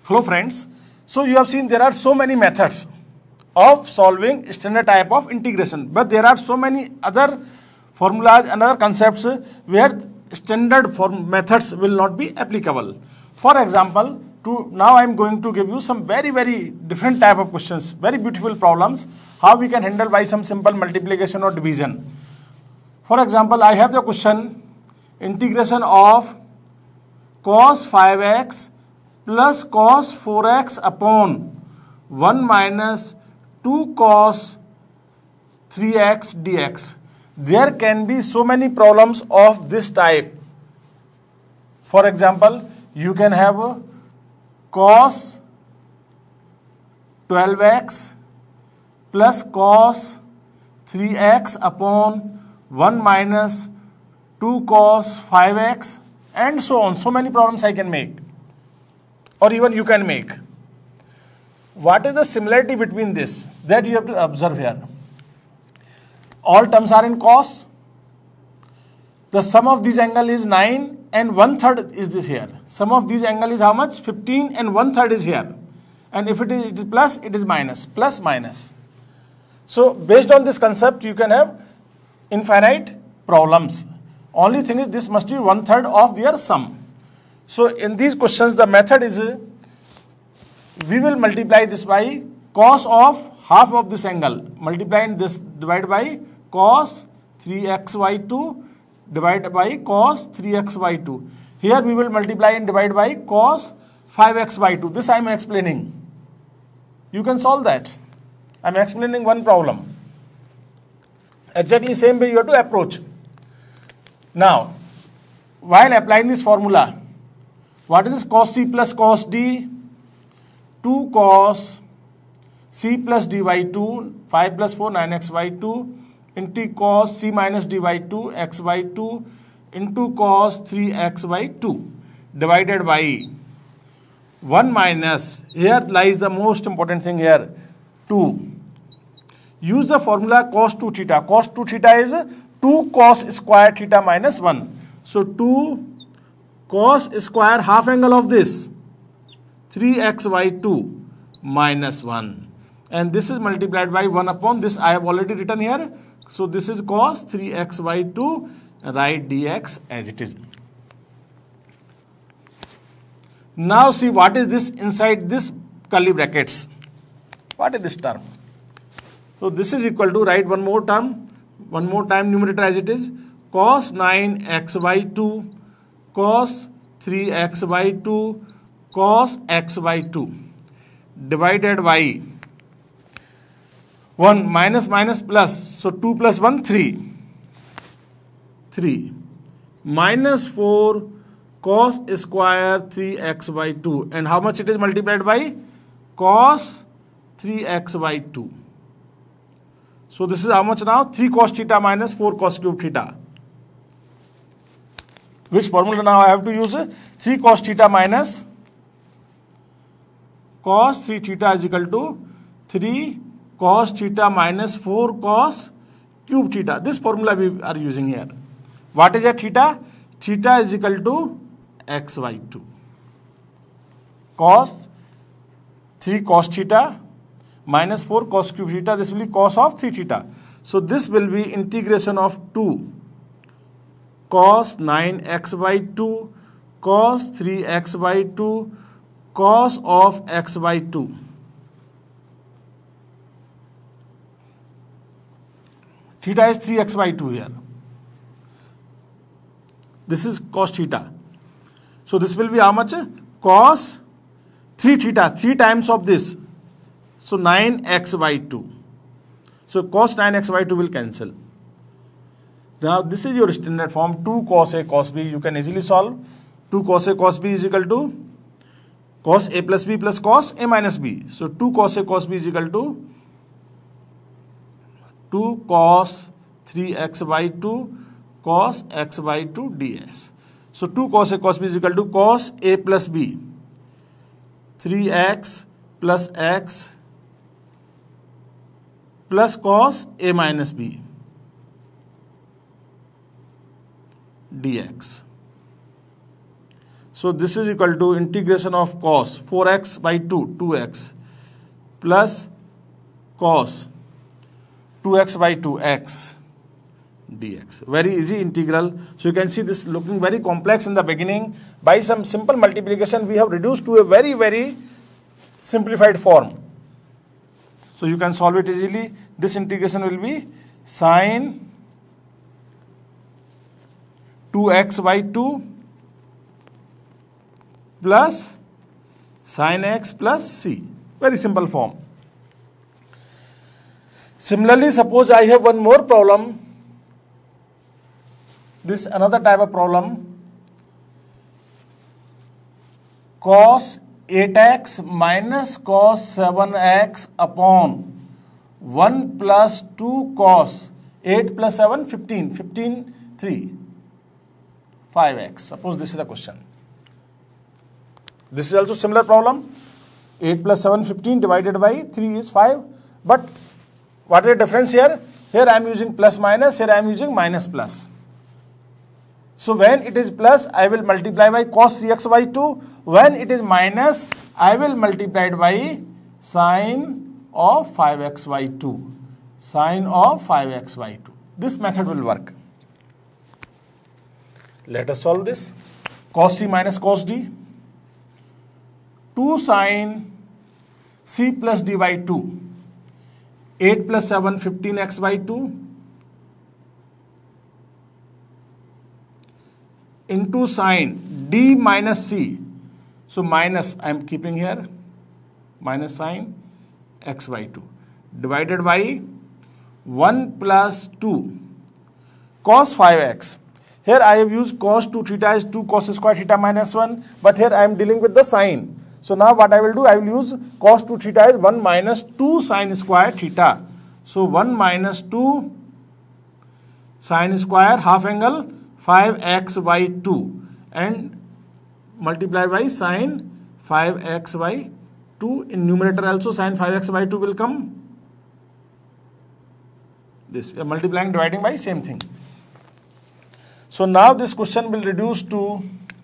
Hello friends. So you have seen there are so many methods of solving standard type of integration, but there are so many other formulas and other concepts where standard methods will not be applicable. For example, now I am going to give you some very different type of questions, very beautiful problems, how we can handle by some simple multiplication or division. For example, I have the question integration of cos 5x plus cos 4x upon 1 minus 2 cos 3x dx. There can be so many problems of this type. For example, you can have cos 12x plus cos 3x upon 1 minus 2 cos 5x and so on. So many problems I can make, or even you can make. What is the similarity between this? That you have to observe here. All terms are in cos. The sum of these angle is 9 and 1/3 is this here. Sum of these angle is how much? 15 and 1/3 is here. And if it is plus, it is minus. Plus minus. So based on this concept, you can have infinite problems. Only thing is this must be 1/3 of their sum. So in these questions, the method is we will multiply this by cos of half of this angle. Multiply this divided by cos 3xy2 divided by cos 3xy2. Here we will multiply and divide by cos 5x/2. This I am explaining. You can solve that. I am explaining one problem. Exactly same way you have to approach. Now, while applying this formula, what is this cos c plus cos d? 2 cos c plus d by 2, 5 plus 4, 9x by 2, into cos c minus d by 2, x by 2, into cos 3x by 2, divided by 1 minus, here lies the most important thing here, 2. Use the formula cos 2 theta. Cos 2 theta is 2 cos square theta minus 1. So 2 cos square half angle of this 3x by 2 minus 1. And this is multiplied by 1 upon this I have already written here. So this is cos 3x by 2. Write dx as it is. Now see what is this inside this curly brackets. What is this term? So this is equal to, write one more term. One more time numerator as it is. Cos 9x by 2. Cos 3x by 2. Cos x by 2. Divided by 1 minus minus plus. So 2 plus 1, 3. 3. Minus 4 cos square 3x by 2. And how much it is multiplied by? Cos 3x by 2. So this is how much now? 3 cos theta minus 4 cos cube theta. Which formula now I have to use? 3 cos theta minus cos 3 theta is equal to 3 cos theta minus 4 cos cube theta. This formula we are using here. What is a theta? Theta is equal to x by 2. Cos 3 cos theta minus 4 cos cube theta. This will be cos of 3 theta. So this will be integration of 2 cos 9x by 2 cos 3x by 2 cos of x by 2. Theta is 3x by 2 here. This is cos theta. So this will be how much? Cos 3 theta, 3 times of this. So 9x by 2. So cos 9x by 2 will cancel. Now this is your standard form, 2 cos a cos b. You can easily solve. 2 cos a cos b is equal to cos a plus b plus cos a minus b. So 2 cos a cos b is equal to 2 cos 3x by 2 cos x by 2 ds. So 2 cos a cos b is equal to cos a plus b 3x plus x plus cos a minus b dx. So this is equal to integration of cos 4x by 2, 2x, plus cos 2x by 2x dx. Very easy integral. So you can see this looking very complex in the beginning. By some simple multiplication, we have reduced to a very, very simplified form. So you can solve it easily. This integration will be sine 2x by 2 plus sin x plus c. Very simple form. Similarly, suppose I have one more problem. This another type of problem. Cos 8x minus cos 7x upon 1 plus 2 cos 8 plus 7, 15. 15, 3. 5x. Suppose this is the question. This is also similar problem. 8 plus 7, 15 divided by 3 is 5. But what is the difference here? Here I am using plus minus, here I am using minus plus. So when it is plus, I will multiply by cos 3x by 2. When it is minus, I will multiply it by sine of 5x by 2. Sine of 5x by 2. This method will work. Let us solve this. Cos c minus cos d. 2 sine c plus d by 2. 8 plus 7, 15x by 2. Into sine d minus c. So minus I am keeping here. Minus sine x by 2. Divided by 1 plus 2 cos 5x. Here I have used cos 2 theta is 2 cos square theta minus 1. But here I am dealing with the sine. So now what I will do, I will use cos 2 theta is 1 minus 2 sine square theta. So 1 minus 2 sine square half angle 5x by 2 and multiply by sine 5x by 2. In numerator also sine 5x by 2 will come. This we are multiplying, dividing by same thing. So now this question will reduce to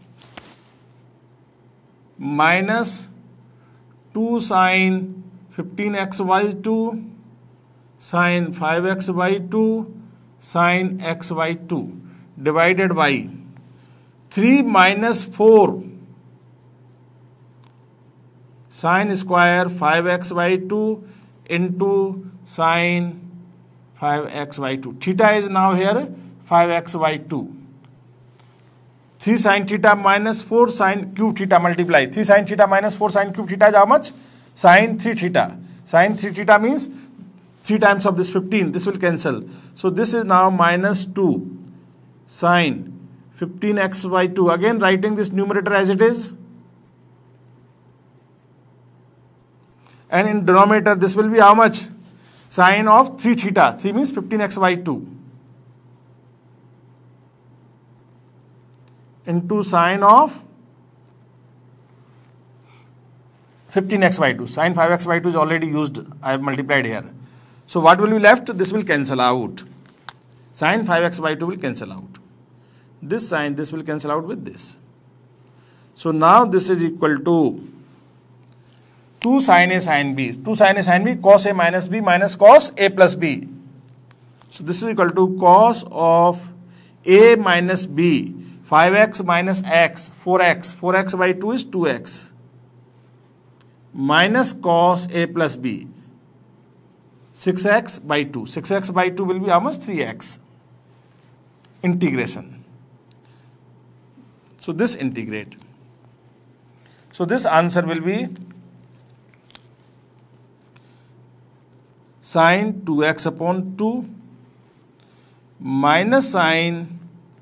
minus 2 sine 15x by 2 sine 5x by 2 sine x by 2 divided by 3 minus 4 sine square 5x by 2 into sine 5x by 2. Theta is now here 5x by 2. 3 sin theta minus 4 sin cube theta multiply. 3 sin theta minus 4 sin cube theta is how much? Sin 3 theta. Sin 3 theta means 3 times of this 15. This will cancel. So this is now minus 2 sin 15x by 2. Again writing this numerator as it is. And in denominator this will be how much? Sin of 3 theta. 3 means 15x by 2. Into sine of 15x by 2. Sine 5x by 2 is already used. I have multiplied here. So what will be left? This will cancel out. Sine 5x by 2 will cancel out. This sine, this will cancel out with this. So now this is equal to 2 sin A sin B. 2 sin A sin B, cos A minus B minus cos A plus B. So this is equal to cos of A minus B. 5x minus x, 4x. 4x by 2 is 2x. Minus cos A plus B. 6x by 2. 6x by 2 will be how much? 3x. Integration. So this integrate. So this answer will be sin 2x upon 2 minus sin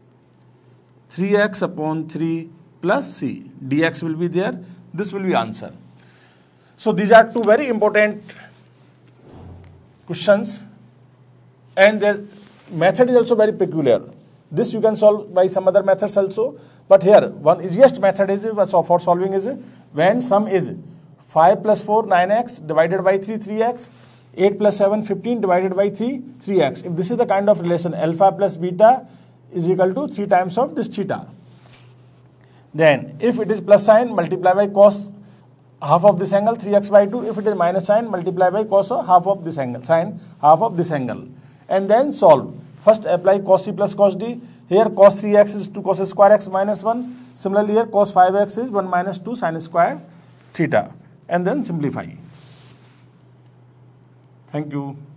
3x upon 3 plus c. dx will be there. This will be answer. So these are two very important questions and their method is also very peculiar. This you can solve by some other methods also. But here one easiest method is for solving is when sum is 5 plus 4 9x divided by 3 3x, 8 plus 7 15 divided by 3 3x. If this is the kind of relation alpha plus beta is equal to 3 times of this theta, Then if it is plus sign, multiply by cos half of this angle, 3x by 2. If it is minus sign, multiply by cos of half of this angle, sine half of this angle. And then solve. First apply cos c plus cos d. Here cos 3x is 2 cos square x minus 1. Similarly here cos 5x is 1 minus 2 sin square theta. And then simplify. Thank you.